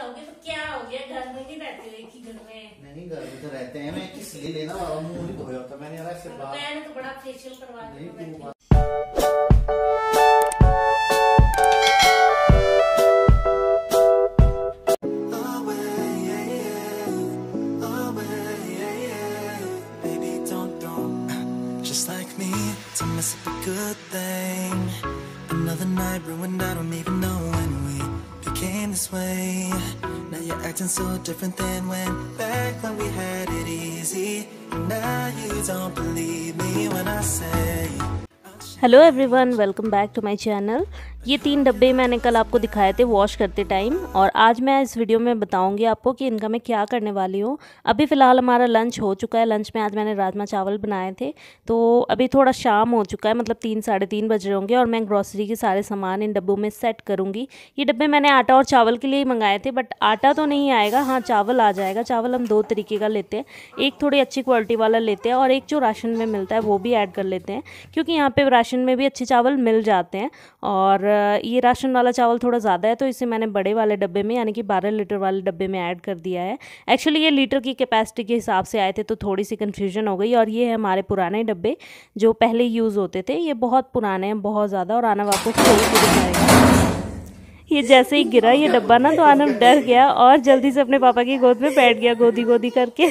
जाओगे तो क्या हो गया, घर में नहीं रहते हो एक ही घर में? नहीं घर में तो रहते हैं, मैं इसलिए लेना वाला मुंह नहीं धोया होता मैंने यार ऐसे बात। मैंने तो बड़ा फेशियल करवा दिया। Just like me, to miss a good thing. Another night ruined, I don't even know when we became this way. Now you're acting so different than back when we had it easy. And now you don't believe me when I say. Hello everyone, welcome back to my channel. ये 3 डब्बे मैंने कल आपको दिखाए थे wash करते time, और आज मैं इस वीडियो में बताऊंगी आपको कि इनका मैं क्या करने वाली हूँ। अभी फ़िलहाल हमारा लंच हो चुका है। लंच में आज मैंने राजमा चावल बनाए थे, तो अभी थोड़ा शाम हो चुका है, मतलब 3 साढ़े 3 बज रहे होंगे, और मैं ग्रॉसरी के सारे सामान इन डब्बों में सेट करूँगी। ये डब्बे मैंने आटा और चावल के लिए ही मंगाए थे, बट आटा तो नहीं आएगा, हाँ चावल आ जाएगा। चावल हम 2 तरीके का लेते हैं, एक थोड़ी अच्छी क्वालिटी वाला लेते हैं और एक जो राशन में मिलता है वो भी ऐड कर लेते हैं, क्योंकि यहाँ पे राशन में भी अच्छे चावल मिल जाते हैं। और ये राशन वाला चावल थोड़ा ज़्यादा है, तो इसे मैंने बड़े वाले डब्बे में यानी कि 12 लीटर वाले डब्बे में ऐड कर दिया है। एक्चुअली ये लीटर की कैपेसिटी के हिसाब से आए थे, तो थोड़ी सी कन्फ्यूजन हो गई। और ये है हमारे पुराने डब्बे जो पहले यूज़ होते थे, ये बहुत पुराने हैं, बहुत ज़्यादा। और आना आपको खोल के दिखाएगा। ये जैसे ही गिरा ये डब्बा ना, तो आना डर गया और जल्दी से अपने पापा की गोद में बैठ गया, गोदी गोदी करके।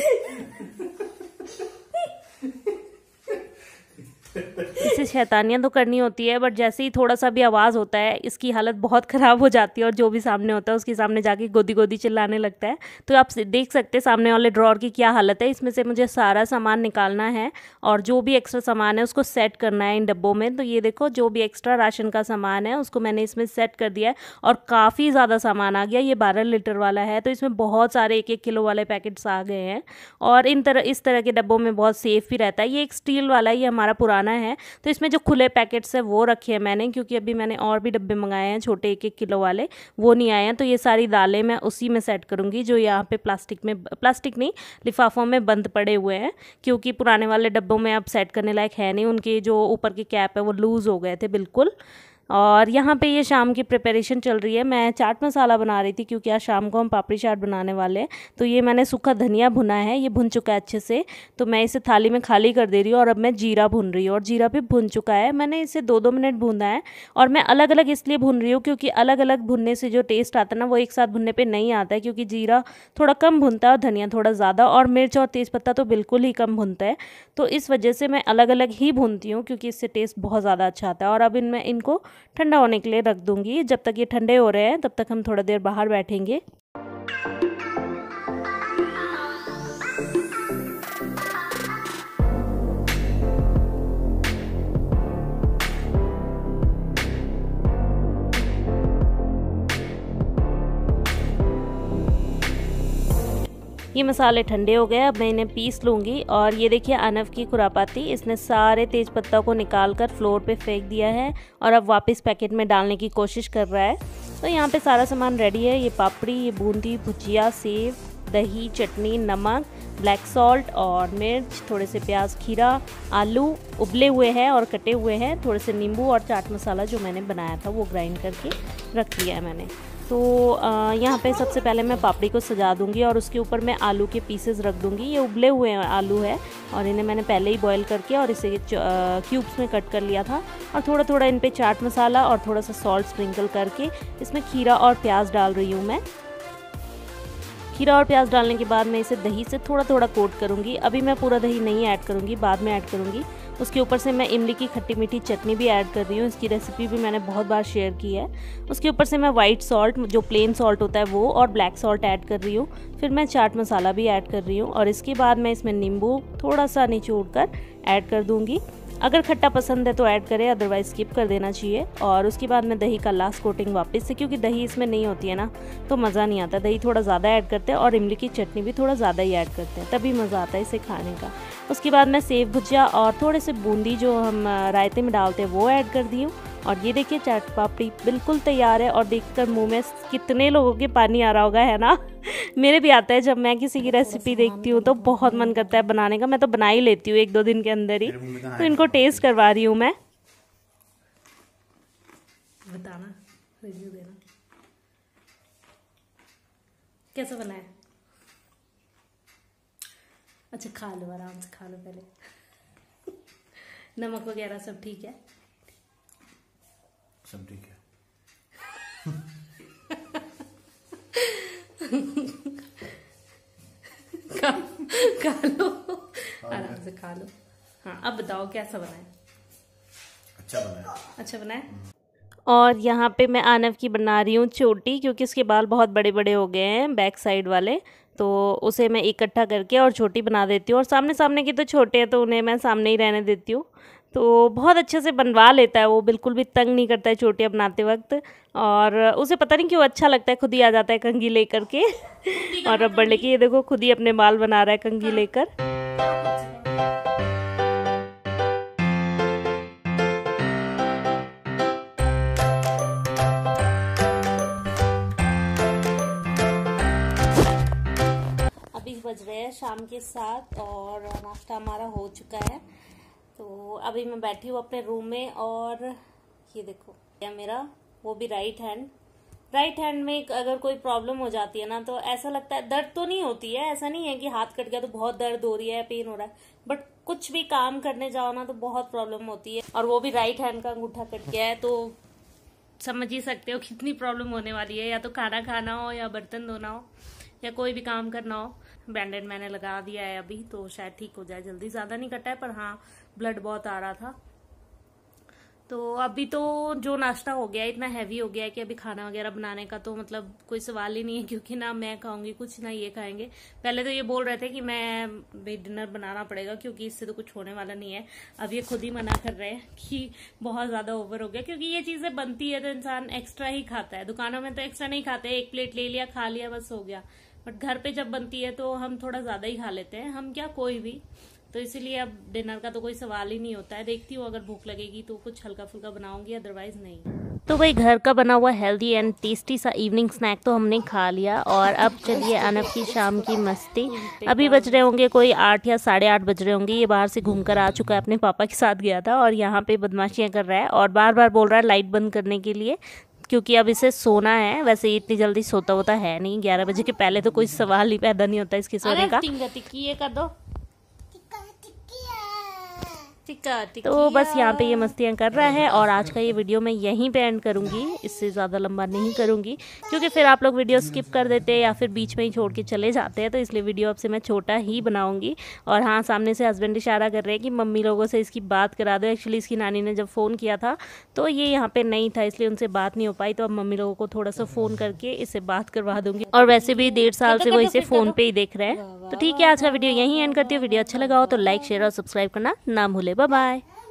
इसे शैतानियाँ तो करनी होती है, बट जैसे ही थोड़ा सा भी आवाज़ होता है इसकी हालत बहुत ख़राब हो जाती है, और जो भी सामने होता है उसके सामने जाके गोदी गोदी चिल्लाने लगता है। तो आप देख सकते हैं सामने वाले ड्रॉर की क्या हालत है। इसमें से मुझे सारा सामान निकालना है और जो भी एक्स्ट्रा सामान है उसको सेट करना है इन डब्बों में। तो ये देखो, जो भी एक्स्ट्रा राशन का सामान है उसको मैंने इसमें सेट कर दिया है, और काफ़ी ज़्यादा सामान आ गया। ये 12 लीटर वाला है, तो इसमें बहुत सारे 1-1 किलो वाले पैकेट्स आ गए हैं, और इस तरह के डब्बों में बहुत सेफ़ भी रहता है। ये एक स्टील वाला, ये हमारा पुराना है, तो इसमें जो खुले पैकेट्स है वो रखे हैं मैंने, क्योंकि अभी मैंने और भी डब्बे मंगाए हैं छोटे 1-1 किलो वाले, वो नहीं आए हैं। तो ये सारी दालें मैं उसी में सेट करूंगी जो यहाँ पे प्लास्टिक नहीं, लिफाफों में बंद पड़े हुए हैं, क्योंकि पुराने वाले डब्बों में अब सेट करने लायक है नहीं। उनके जो ऊपर के कैप है वो लूज़ हो गए थे बिल्कुल। और यहाँ पे ये शाम की प्रिपरेशन चल रही है। मैं चाट मसाला बना रही थी, क्योंकि आज शाम को हम पापड़ी चाट बनाने वाले हैं। तो ये मैंने सूखा धनिया भुना है, ये भुन चुका है अच्छे से, तो मैं इसे थाली में खाली कर दे रही हूँ। और अब मैं जीरा भुन रही हूँ, और जीरा भी भुन चुका है। मैंने इसे 2-2 मिनट भूना है, और मैं अलग अलग इसलिए भून रही हूँ क्योंकि अलग अलग भुनने से जो टेस्ट आता है ना, वो एक साथ भुनने पर नहीं आता है, क्योंकि जीरा थोड़ा कम भुनता है और धनिया थोड़ा ज़्यादा, और मिर्च और तेज़पत्ता तो बिल्कुल ही कम भुनता है। तो इस वजह से मैं अलग अलग ही भूनती हूँ, क्योंकि इससे टेस्ट बहुत ज़्यादा अच्छा आता है। और अब इनको ठंडा होने के लिए रख दूंगी। जब तक ये ठंडे हो रहे हैं तब तक हम थोड़ा देर बाहर बैठेंगे। ये मसाले ठंडे हो गए, अब मैं इन्हें पीस लूँगी। और ये देखिए अनव की खुरापाती, इसने सारे तेज पत्ता को निकाल कर फ्लोर पे फेंक दिया है, और अब वापस पैकेट में डालने की कोशिश कर रहा है। तो यहाँ पे सारा सामान रेडी है। ये पापड़ी, ये बूंदी, भुजिया, सेव, दही, चटनी, नमक, ब्लैक सॉल्ट और मिर्च, थोड़े से प्याज, खीरा, आलू उबले हुए हैं और कटे हुए हैं, थोड़े से नींबू, और चाट मसाला जो मैंने बनाया था वो ग्राइंड करके रख लिया है मैंने। तो यहाँ पे सबसे पहले मैं पापड़ी को सजा दूंगी, और उसके ऊपर मैं आलू के पीसेस रख दूंगी। ये उबले हुए आलू है, और इन्हें मैंने पहले ही बॉईल करके और इसे क्यूब्स में कट कर लिया था। और थोड़ा थोड़ा इन पे चाट मसाला और थोड़ा सा सॉल्ट स्प्रिंकल करके इसमें खीरा और प्याज डाल रही हूँ मैं। खीरा और प्याज डालने के बाद मैं इसे दही से थोड़ा थोड़ा कोट करूँगी। अभी मैं पूरा दही नहीं ऐड करूँगी, बाद में ऐड करूँगी। उसके ऊपर से मैं इमली की खट्टी मीठी चटनी भी ऐड कर रही हूँ, इसकी रेसिपी भी मैंने बहुत बार शेयर की है। उसके ऊपर से मैं वाइट सॉल्ट, जो प्लेन सॉल्ट होता है वो, और ब्लैक सॉल्ट ऐड कर रही हूँ। फिर मैं चाट मसाला भी ऐड कर रही हूँ, और इसके बाद मैं इसमें नींबू थोड़ा सा निचोड़ कर ऐड कर दूँगी। अगर खट्टा पसंद है तो ऐड करें, अदरवाइज स्किप कर देना चाहिए। और उसके बाद मैं दही का लास्ट कोटिंग वापस से, क्योंकि दही इसमें नहीं होती है ना तो मज़ा नहीं आता, दही थोड़ा ज़्यादा ऐड करते हैं, और इमली की चटनी भी थोड़ा ज़्यादा ही ऐड करते हैं, तभी मज़ा आता है इसे खाने का। उसके बाद मैं सेव भुजिया और थोड़े से बूंदी जो हम रायते में डालते हैं वो ऐड कर दी हूँ। और ये देखिए चाट पापड़ी बिल्कुल तैयार है, और देखकर मुंह में कितने लोगों के पानी आ रहा होगा, है ना। मेरे भी आता है, जब मैं किसी की रेसिपी देखती हूँ तो बहुत मन करता है बनाने का। मैं तो बना ही लेती हूँ 1-2 दिन के अंदर ही। तो इनको टेस्ट करवा रही हूँ मैं। बताना, रिव्यू देना। कैसा बना है? अच्छा खा लो, आराम से खा लो पहले। नमक वगैरह सब ठीक है? सब ठीक है। खा लो, आराम से खा लो। हाँ अब बताओ कैसा बना है? अच्छा बना है। अच्छा बना है। और यहाँ पे मैं आनव की बना रही हूँ चोटी, क्योंकि इसके बाल बहुत बड़े बड़े हो गए हैं बैक साइड वाले, तो उसे मैं इकट्ठा करके और छोटी बना देती हूँ। और सामने सामने की तो छोटे हैं तो उन्हें मैं सामने ही रहने देती हूँ। तो बहुत अच्छे से बनवा लेता है वो, बिल्कुल भी तंग नहीं करता है चोटियाँ बनाते वक्त। और उसे पता नहीं क्यों अच्छा लगता है, खुद ही आ जाता है कंघी लेकर के और रबड़ लेके। ये देखो खुद ही अपने बाल बना रहा है कंघी लेकर। बज रहे हैं शाम के 7 और नाश्ता हमारा हो चुका है। तो अभी मैं बैठी हूँ अपने रूम में और ये देखो या मेरा वो भी राइट हैंड में अगर कोई प्रॉब्लम हो जाती है ना तो ऐसा लगता है, दर्द तो नहीं होती है, ऐसा नहीं है कि हाथ कट गया तो बहुत दर्द हो रही है, पेन हो रहा है, बट कुछ भी काम करने जाओ ना तो बहुत प्रॉब्लम होती है। और वो भी राइट हैंड का अंगूठा कट गया है, तो समझ ही सकते हो कितनी प्रॉब्लम होने वाली है। या तो खाना खाना हो या बर्तन धोना हो या कोई भी काम करना हो। बैंडेड मैंने लगा दिया है अभी, तो शायद ठीक हो जाए जल्दी। ज्यादा नहीं कटा है पर हाँ ब्लड बहुत आ रहा था। तो अभी तो जो नाश्ता हो गया इतना हैवी हो गया है कि अभी खाना वगैरह बनाने का तो मतलब कोई सवाल ही नहीं है, क्योंकि ना मैं खाऊंगी कुछ ना ये खाएंगे। पहले तो ये बोल रहे थे कि मैं भी डिनर बनाना पड़ेगा क्योंकि इससे तो कुछ होने वाला नहीं है। अब ये खुद ही मना कर रहे हैं कि बहुत ज्यादा ओवर हो गया, क्योंकि ये चीजें बनती है तो इंसान एक्स्ट्रा ही खाता है। दुकानों में तो एक्स्ट्रा नहीं खाते, एक प्लेट ले लिया खा लिया बस हो गया, बट घर पे जब बनती है तो हम थोड़ा ज्यादा ही खा लेते हैं, हम क्या कोई भी। तो इसीलिए अब डिनर का तो कोई सवाल ही नहीं होता है। देखती हूँ अगर भूख लगेगी तो कुछ हल्का फुल्का बनाऊंगी, अदरवाइज नहीं। तो वही घर का बना हुआ हेल्दी एंड टेस्टी सा इवनिंग स्नैक तो हमने खा लिया। और अब चलिए आनव की शाम की मस्ती। अभी बज रहे होंगे कोई 8 या 8:30 बज रहे होंगे। ये बाहर से घूमकर आ चुका है, अपने पापा के साथ गया था और यहाँ पे बदमाशियाँ कर रहा है और बार बार बोल रहा है लाइट बंद करने के लिए, क्योंकि अब इसे सोना है। वैसे इतनी जल्दी सोता होता है नहीं, 11 बजे के पहले तो कोई सवाल ही पैदा नहीं होता इसके सोने का। ये कर दो तो बस यहाँ पे ये मस्तियाँ कर रहा है। और आज का ये वीडियो मैं यहीं पे एंड करूँगी, इससे ज़्यादा लंबा नहीं करूँगी, क्योंकि फिर आप लोग वीडियो स्किप कर देते हैं या फिर बीच में ही छोड़ के चले जाते हैं। तो इसलिए वीडियो अब से मैं छोटा ही बनाऊँगी। और हाँ, सामने से हस्बैंड इशारा कर रहे हैं कि मम्मी लोगों से इसकी बात करा दो। एक्चुअली इसकी नानी ने जब फ़ोन किया था तो ये यहाँ पर नहीं था, इसलिए उनसे बात नहीं हो पाई। तो अब मम्मी लोगों को थोड़ा सा फ़ोन करके इससे बात करवा दूँगी। और वैसे भी 1.5 साल से वो इसे फ़ोन पर ही देख रहे हैं। तो ठीक है, आज का वीडियो यहीं एंड करती हूँ। वीडियो अच्छा लगा हो तो लाइक शेयर और सब्सक्राइब करना ना भूले। Bye bye.